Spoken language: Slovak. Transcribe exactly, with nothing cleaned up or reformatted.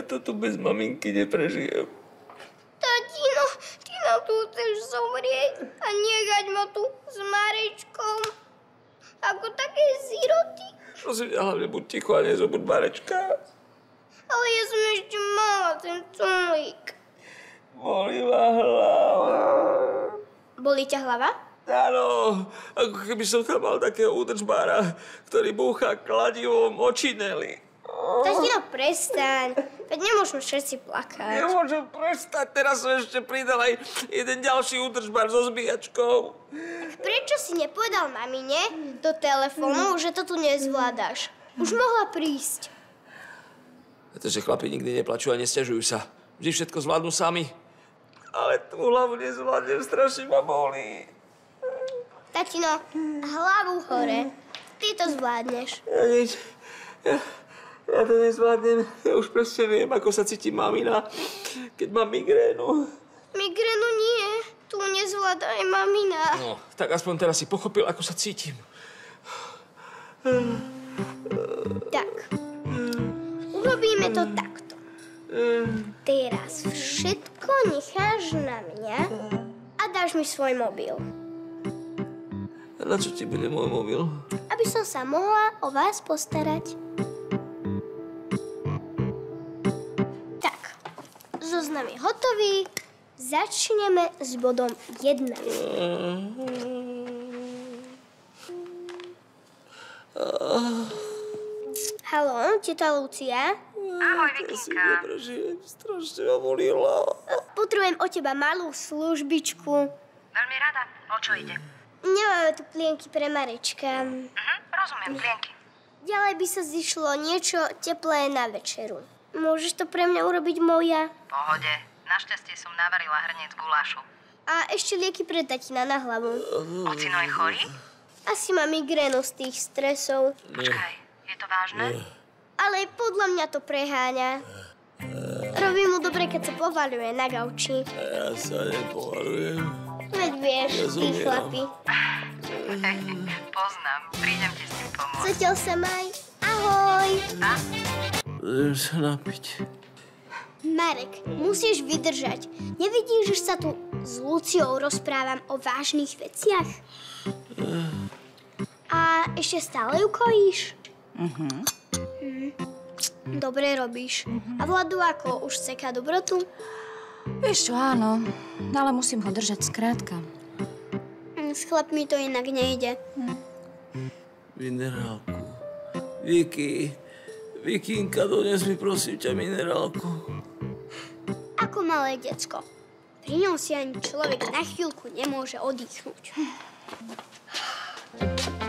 to tu bez maminky neprežijem. Tatino, ty nám tu chceš zomrieť a nechať ma tu s Marečkom. Ako také ziroty. Prosím ťa, hlavne buď ticho a nezobud Marečka. Ale ja som ešte mala ten cumlík. Bolí ma hlava. Bolí ťa hlava? Áno, ako keby som tam mal takého údržbára, ktorý búcha kladivom očineli. Tatino, prestaň. Veď nemôžeme všetci plakať. Nemôžem prestať, teraz som ešte pridal aj jeden ďalší údržbár so zbíjačkou. Prečo si nepovedal mamine do telefónu, že to tu nezvládaš? Už mohla prísť. Pretože chlapi nikdy neplačú a nesťažujú sa. Vždy všetko zvládnu sami. Ale tú hlavu nezvládnem, strašne ma bolí. Tatino, hlavu hore. Ty to zvládneš. Ja nič. Ja, ja to nezvládnem. Ja už presne viem, ako sa cíti mamina, keď mám migrénu. Migrénu nie. Tu nezvláda aj mamina. No, tak aspoň teraz si pochopil, ako sa cítim. Tak. Urobíme to takto. Teraz všetko necháš na mňa a dáš mi svoj mobil. A na čo ti bude môj mobil? Aby som sa mohla o vás postarať. Tak, zoznam je hotový. Začneme s bodom jedna. Haló, teta Lucia? Ahoj, Vikinka. Ja si neprežijem, strašne ma bolí hlava. Potrebujem od teba malú službičku. Veľmi rada. O čo ide? Nemáme tu plienky pre Marečka. Mhm, rozumiem, plienky. Ďalej by sa zišlo niečo teplé na večeru. Môžeš to pre mňa urobiť, moja? Pohode. Našťastie som navarila hrniec gulášu. A ešte lieky pre tatina na hlavu. Ocino je chorý? Asi má migrénu z tých stresov. Počkaj, je to vážne? Ale podľa mňa to preháňa. Robí mu dobre, keď sa povaľuje na gauči. Ja sa nepovaľujem. Veď vieš, Ja tí zomieram. chlapi. Poznám, prídem ti s tým pomôcť. Zatiaľ sa maj. Ahoj. A? Budem sa napiť. Marek, musíš vydržať. Nevidíš, že sa tu s Luciou rozprávam o vážnych veciach? A ešte stále ju kojíš? Mhm. Hm. Dobre robíš. A Vladu ako? Už seká dobrotu? Vieš čo, áno, ale musím ho držať skrátka. Hm, s chlapmi to inak nejde. Minerálku. Viki, Vikinka, dones mi prosím ťa minerálku. Ako malé decko. Pri ňom si ani človek na chvíľku nemôže oddychnúť.